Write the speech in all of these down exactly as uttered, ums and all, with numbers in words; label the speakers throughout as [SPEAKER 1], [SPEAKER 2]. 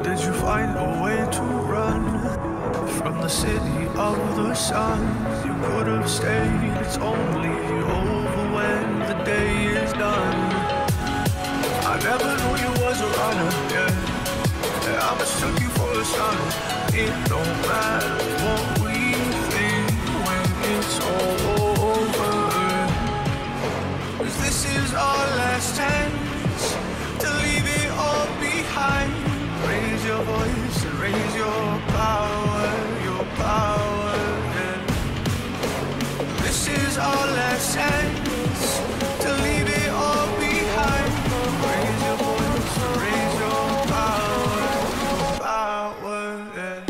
[SPEAKER 1] did you find a way to run from the city of the sun? You could have stayed, it's only over when the day is done. I never knew you was a runner, yeah, yeah, I mistook you for a son. It don't matter what we think when it's all over, 'cause this is our last chance to leave it all behind. Raise your voice and raise your power, your power, yeah. This is our last chance to leave it all behind. Raise your voice and raise your power, your power, yeah.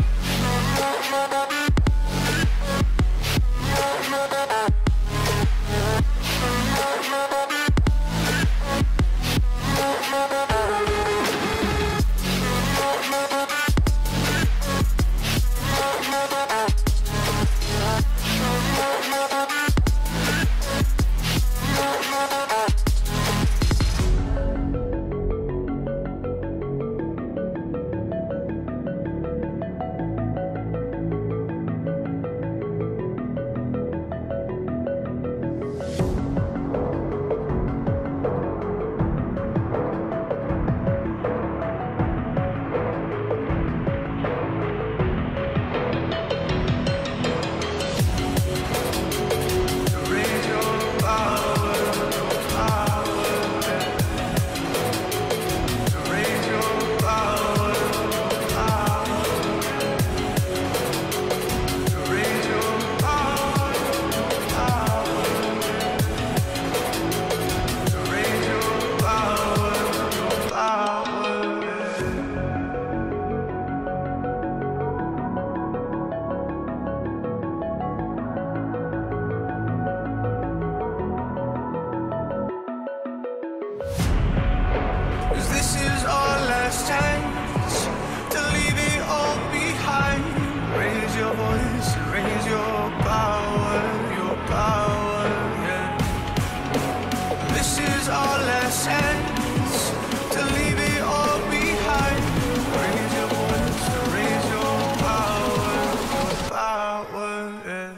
[SPEAKER 1] This is our last chance to leave it all behind. Raise your voice, raise your power, your power, yeah. This is our last chance to leave it all behind. Raise your voice, raise your power, your power, yeah.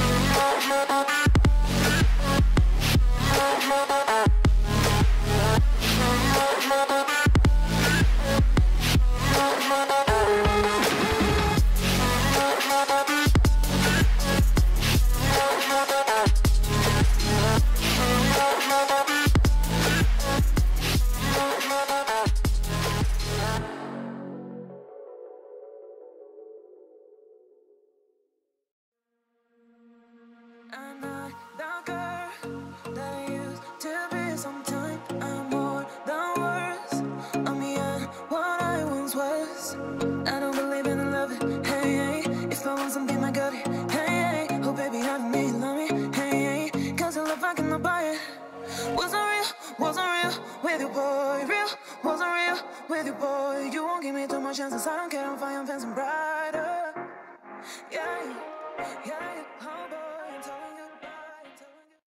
[SPEAKER 2] I'm not the girl that I used to be. Sometime I'm more than words. I'm beyond what I once was. I don't believe in love, hey, hey. If I want something, I got it, hey, hey. Oh baby, I don't need love me, hey, hey. 'Cause your love I cannot buy it. Wasn't real, wasn't real with you, boy. Real, wasn't real with you, boy. You won't give me too much chances. I don't care, I'm fine, I'm fancy brighter. Yeah, yeah, yeah, oh,